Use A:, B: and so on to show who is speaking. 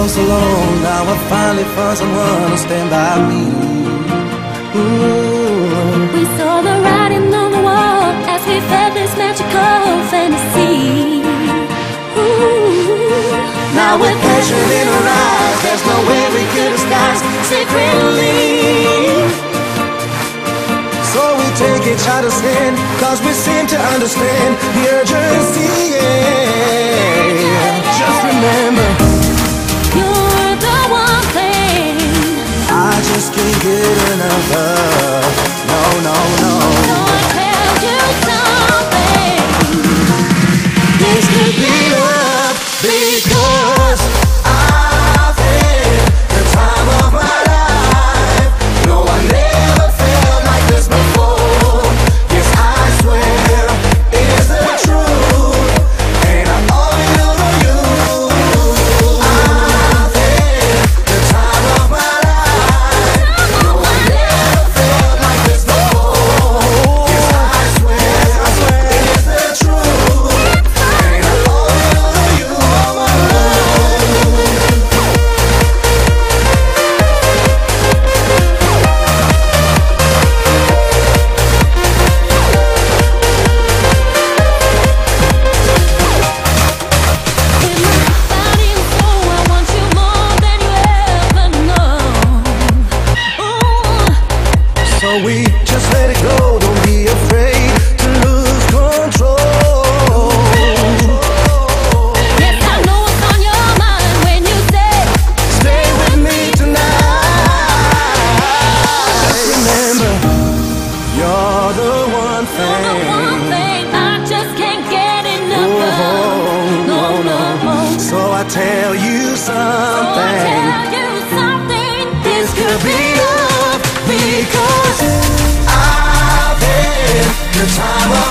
A: for so long. Now I finally found someone to stand by me. Ooh.
B: We saw the writing on the wall as we felt this magical fantasy. Ooh.
A: Now with passion in our eyes, there's no way we could disguise secretly. So we take each other's hand, cause we seem to understand the urgency, yeah. Just remember,
B: you're the one thing
A: I just can't get enough of. No, no, no.
B: So I tell you something.
A: This could be love, because I've had the time of my life. No, I never felt like this before. Yes, I swear it's the truth, and I owe it to you. I've had the time of my life. No, I never felt like this before. Yes, I swear it's the truth, and I owe it to you, all my love.
B: In my body and soul, I want you more than you ever know. Ooh.
A: So we just let it go, don't be afraid to lose control.
B: Yes, I know what's on your mind when you say
A: Stay with me tonight. Just remember, you're the one
B: you're the one
A: thing.
B: thing I just can't get enough of. No, no, no.
A: So I tell you
B: So I
A: something.
B: tell you something.
A: This could be love, because I've had the time of